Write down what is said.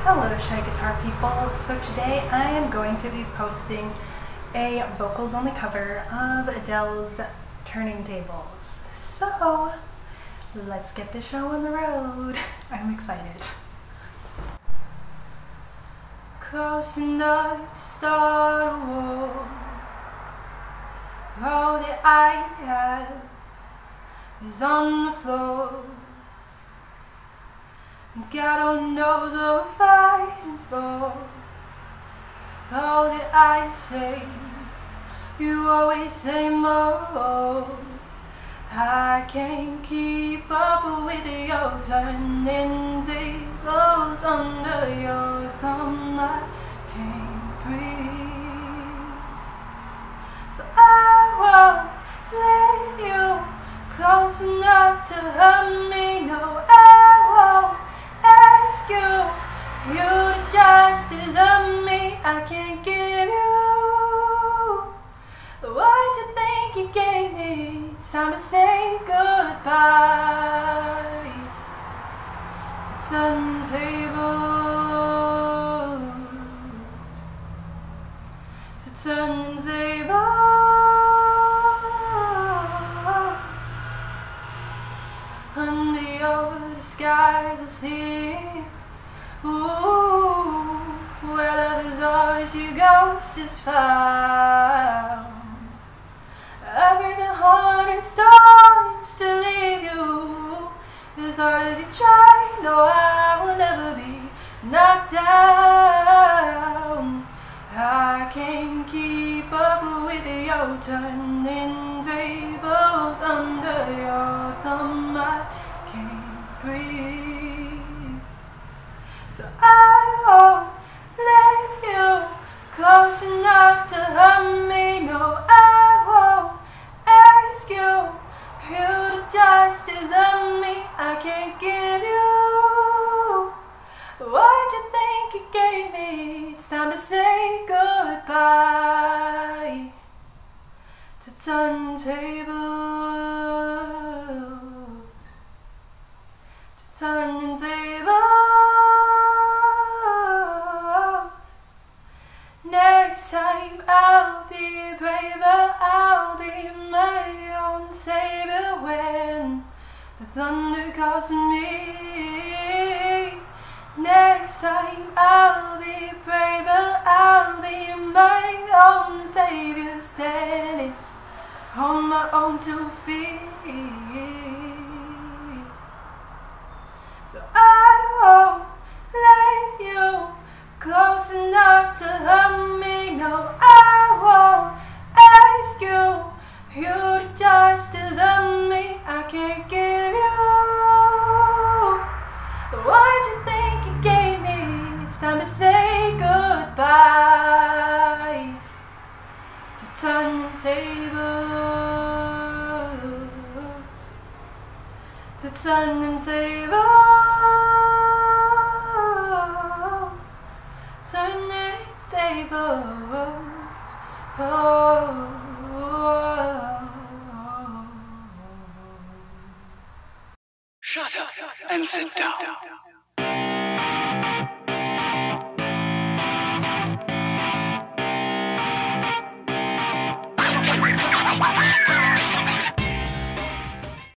Hello Shy Guitar people, so today I am going to be posting a vocals only cover of Adele's Turning Tables. So let's get the show on the road. I'm excited. Close enough to start a war. All that I have is on the floor. God only knows what we're fighting for. All that I say, you always say more. I can't keep up with your turning tables under your thumb. I can't breathe, so I won't let you close enough to hurt me. No, I won't ask you the justice of me. I can't give you what you think you gave me. It's time to say goodbye to turning tables, to turning tables. Under your disguise I see, ooh, where love is ours, your ghost is found. I've been hard times to leave you, as hard as you try. No, I will never be knocked down. I can't keep up with your turning tables under your thumb. I can't breathe, so I won't let you close enough to hurt me. No, I won't ask you the justice of me. I can't give you what you think you gave me. It's time to say goodbye to turning tables, to turning tables. Next time I'll be braver, I'll be my own savior when the thunder calls me. Next time I'll be braver, I'll be my own savior, standing on my own 2 feet. So I won't let you close enough to hurt me. No, I won't ask you the justice of me. I can't give you what you think you gave me. It's time to say goodbye to turning tables, to turning tables, turning tables. Oh. Shut up and sit down.